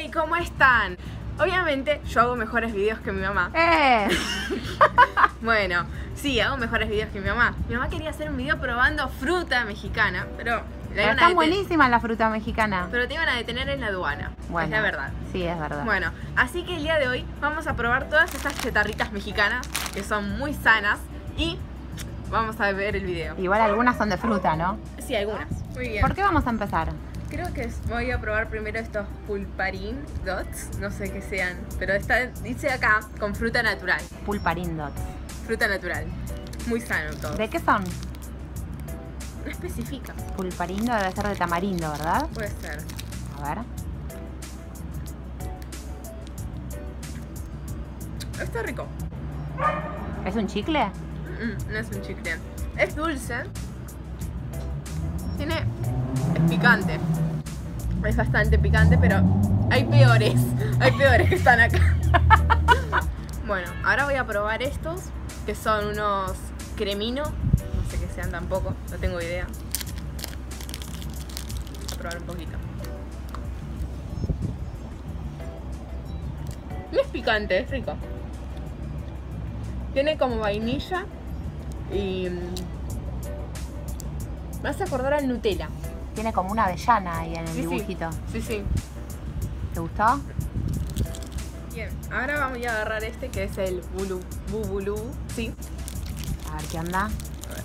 Hey, ¿cómo están? Obviamente yo hago mejores videos que mi mamá. Bueno, sí, hago mejores videos que mi mamá. Mi mamá quería hacer un video probando fruta mexicana, pero está buenísima la fruta mexicana. Pero te iban a detener en la aduana. Bueno, es la verdad. Sí, es verdad. Bueno, así que el día de hoy vamos a probar todas estas chetarritas mexicanas que son muy sanas y vamos a ver el video. Igual algunas son de fruta, ¿no? Sí, algunas. Muy bien. ¿Por qué vamos a empezar? Creo que voy a probar primero estos pulparín dots, no sé qué sean, pero dice acá con fruta natural. Pulparín dots. Fruta natural. Muy sano todo. ¿De qué son? No especifica. Pulparindo debe ser de tamarindo, ¿verdad? Puede ser. A ver. Está rico. ¿Es un chicle? No es un chicle. Es dulce. Es picante. Es bastante picante, pero hay peores. Hay peores que están acá. Bueno, ahora voy a probar estos, que son unos cremino. No sé qué sean tampoco, no tengo idea. Voy a probar un poquito. No es picante, es rico. Tiene como vainilla y me hace acordar al Nutella. Tiene como una avellana ahí en el dibujito. Sí. ¿Te gustó? Bien, ahora vamos a agarrar este que es el bubulú, sí. A ver qué onda. A ver.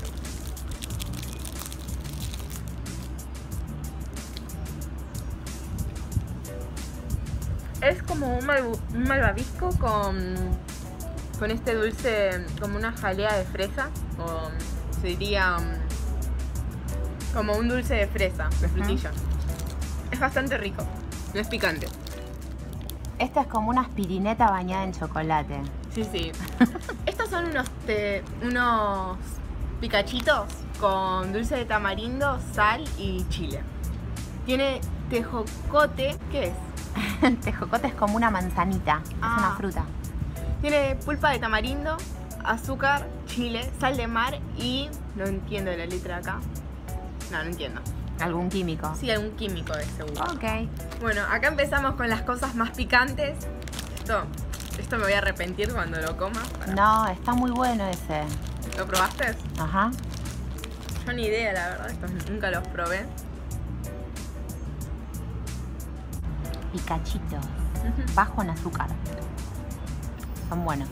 Es como un malvavisco con este dulce, como una jalea de fresa, o se diría como un dulce de fresa, de frutilla. Es bastante rico, no es picante. Esta es como una aspirineta bañada en chocolate. Sí. Estos son unos picachitos con dulce de tamarindo, sal y chile. Tiene tejocote, ¿qué es? Tejocote es como una manzanita, es una fruta. Tiene pulpa de tamarindo, azúcar, chile, sal de mar y... No entiendo la letra acá. No entiendo. ¿Algún químico? Sí, algún químico de seguro. Ok. Bueno, acá empezamos con las cosas más picantes. Esto me voy a arrepentir cuando lo coma. No, está muy bueno ese. ¿Lo probaste? Ajá. Yo ni idea, la verdad. Estos nunca los probé. Picachitos. Bajo en azúcar. Son buenos.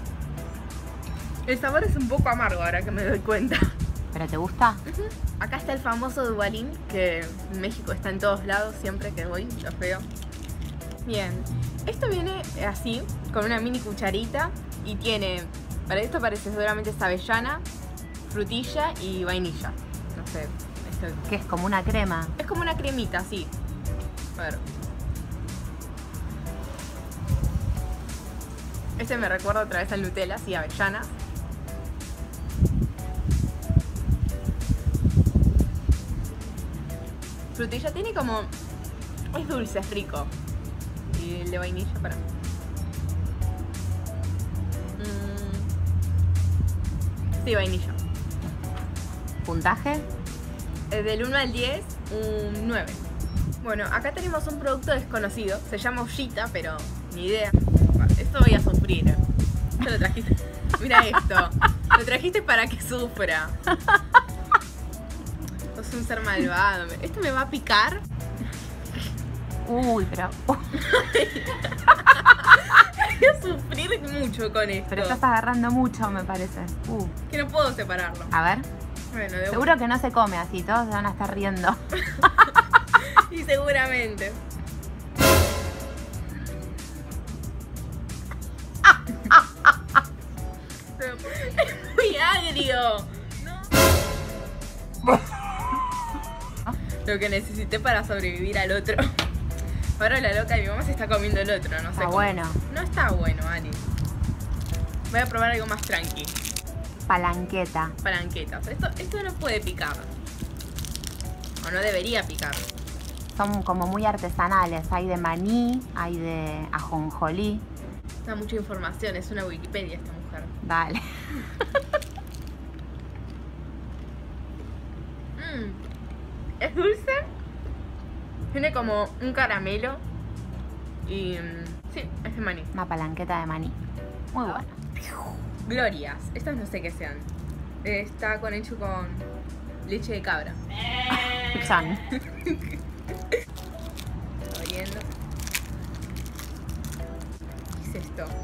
El sabor es un poco amargo ahora que me doy cuenta. ¿Pero te gusta? Acá está el famoso Duvalín, que en México está en todos lados, siempre que voy lo veo. Bien, esto viene así, con una mini cucharita y tiene, para esto parece seguramente es avellana, frutilla y vainilla. No sé. Que es como una crema. Es como una cremita, sí. A ver. Este me recuerda otra vez al Nutella, sí, avellanas. Frutilla tiene como... Es dulce, es rico. Y el de vainilla, para... Sí, vainilla. ¿Puntaje? Del 1 al 10, un 9. Bueno, acá tenemos un producto desconocido. Se llama Ollita, pero ni idea. Esto voy a sufrir. Esto lo trajiste... Mira esto. Lo trajiste para que sufra. Sos un ser malvado. ¿Esto me va a picar? Uy, pero... Voy a sufrir mucho con esto. Pero estás agarrando mucho, me parece. Que no puedo separarlo. A ver. Bueno, seguro que no se come así, todos se van a estar riendo. Y seguramente. Es muy agrio. No. Lo que necesité para sobrevivir al otro. Ahora la loca de mi mamá se está comiendo el otro, no sé. Está bueno. No está bueno, Ali. Voy a probar algo más tranqui. Palanqueta. Palanquetas. Esto no puede picar. O no debería picar. Son como muy artesanales. Hay de maní, hay de ajonjolí. Da mucha información, es una Wikipedia esta mujer. Dale. ¿Es dulce? Tiene como un caramelo. Y sí, es de maní. Una palanqueta de maní. Muy bueno. Glorias. Estas no sé qué sean. Está hecho con leche de cabra. Son. Abriendo. ¿Qué es esto?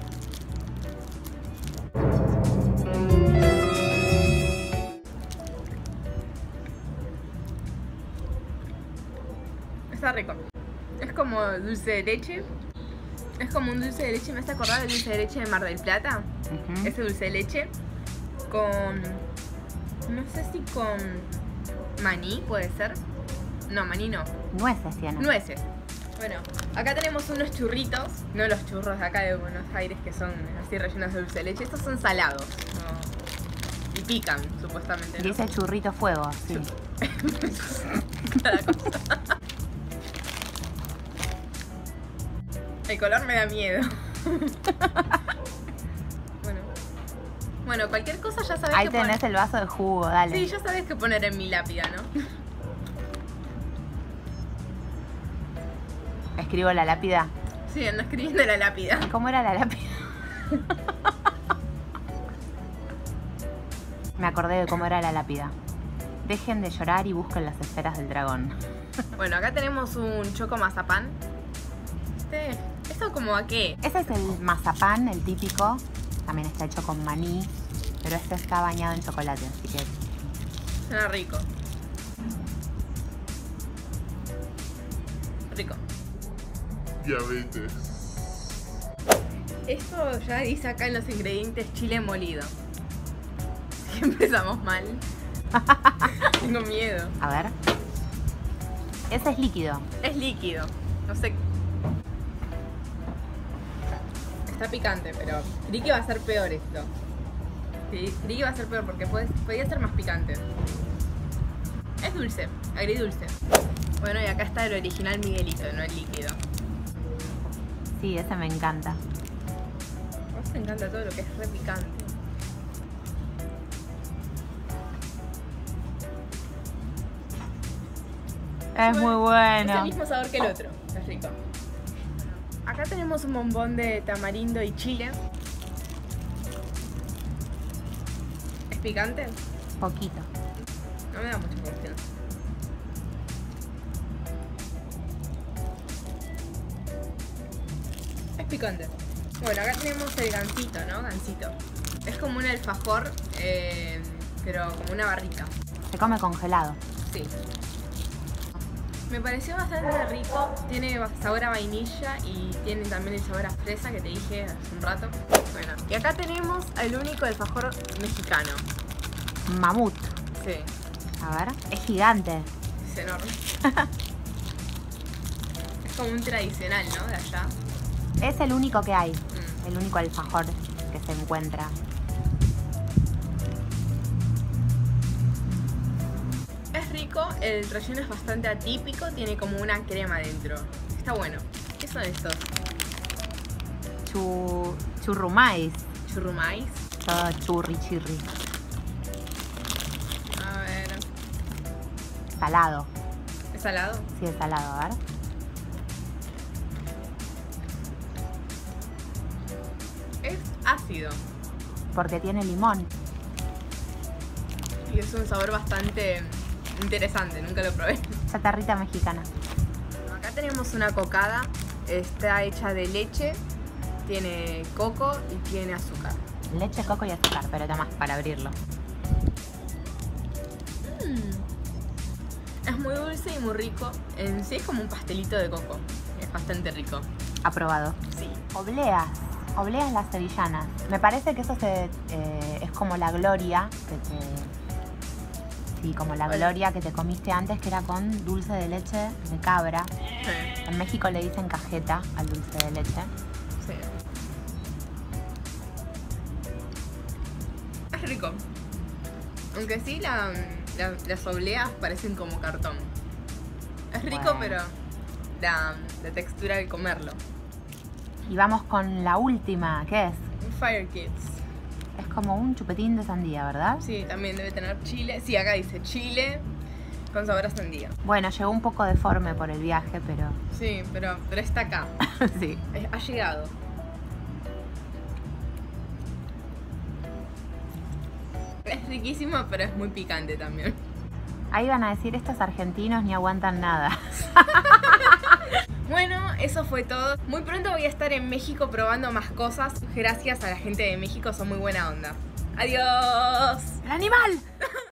Está rico. Es como dulce de leche. Es como un dulce de leche. Me hace acordar del dulce de leche de Mar del Plata. Ese dulce de leche con... no sé si con maní, puede ser. No, maní no. Nueces tienen. Nueces. Bueno, acá tenemos unos churritos. No los churros de acá de Buenos Aires que son así rellenos de dulce de leche. Estos son salados. ¿No? Y pican, supuestamente, ¿no? Dice churrito fuego, sí. Cada cosa. El color me da miedo. Bueno, cualquier cosa ya sabes Ahí que tenés poner. el vaso de jugo, dale. Sí, ya sabes qué poner en mi lápida, ¿no? ¿Escribo la lápida? Sí, ando escribiendo la lápida. ¿Cómo era la lápida? Me acordé de cómo era la lápida. Dejen de llorar y busquen las esferas del dragón. Bueno, acá tenemos un choco mazapán. ¿Esto como a qué? Ese es el mazapán, el típico. También está hecho con maní, pero este está bañado en chocolate, así que... Suena rico. Rico. Diabetes. Esto ya dice acá en los ingredientes chile molido. Así que empezamos mal. Tengo miedo. A ver. Ese es líquido. Es líquido. No sé. Está picante, pero creí que iba a ser peor esto. Creí que iba a ser peor porque podía ser más picante. Es dulce, agridulce. Bueno, y acá está el original Miguelito, no el líquido. Sí, ese me encanta. A vos te encanta todo lo que es re picante. Es muy Es bueno. el mismo sabor que el otro, es rico. Acá tenemos un bombón de tamarindo y chile. ¿Es picante? Poquito. No me da mucha confianza. Es picante. Bueno, acá tenemos el gansito, ¿no? Gansito. Es como un alfajor, pero como una barrita. Se come congelado. Sí. Me pareció bastante rico. Tiene sabor a vainilla y tiene también el sabor a fresa que te dije hace un rato. Bueno, y acá tenemos el único alfajor mexicano. Mamut. Sí, A ver. Es gigante. es enorme. Es como un tradicional, ¿no? De allá. Es el único que hay. Mm. El único alfajor que se encuentra. Es rico, el relleno es bastante atípico, tiene como una crema dentro. Está bueno. ¿Qué son estos? Churrumais. ¿Churrumais? Todo churri, chirri. A ver. Salado. ¿Es salado? Sí, es salado. A ver. Es ácido. Porque tiene limón. Y es un sabor bastante interesante, nunca lo probé. Chatarrita mexicana. Acá tenemos una cocada, está hecha de leche, tiene coco y tiene azúcar. Leche, coco y azúcar, pero toma, para abrirlo. Es muy dulce y muy rico. En sí es como un pastelito de coco. Es bastante rico. Aprobado. Sí. Obleas. Obleas las sevillanas. Me parece que eso es como la gloria que te... Sí, como la gloria que te comiste antes, que era con dulce de leche de cabra. Sí. En México le dicen cajeta al dulce de leche. Sí. Es rico. Aunque sí, las obleas parecen como cartón. Es rico, Bueno. pero la textura de comerlo. Y vamos con la última, ¿qué es? Fire Kids. Es como un chupetín de sandía, ¿verdad? Sí, también debe tener chile. Sí, acá dice chile, con sabor a sandía. Bueno, llegó un poco deforme por el viaje, pero Sí, pero está acá. sí. Ha llegado. Es riquísimo, pero es muy picante también. Ahí van a decir, estos argentinos ni aguantan nada. Bueno, eso fue todo. Muy pronto voy a estar en México probando más cosas. Gracias a la gente de México, son muy buena onda. Adiós. ¡El animal!